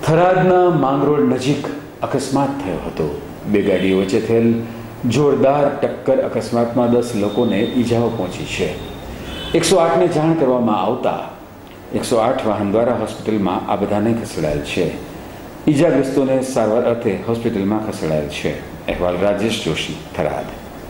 થરાદના માંગરોળ નજીક અકસ્માત થયો હતો. બે ગાડીઓ વચ્ચે થયેલ જોરદાર ટક્કર અકસ્માતમાં 10 લોકોને ઈજાઓ પહોંચી છે. 108ને જાણ કરવામાં આવતા 108 વાહન દ્વારા હોસ્પિટલમાં આ બધાને ખસેડાયેલ છે. ઈજાગ્રસ્તોને સારવાર અર્થે હોસ્પિટલમાં ખસેડાયેલ છે. અહેવાલ રાજેશ જોશી, થરાદ.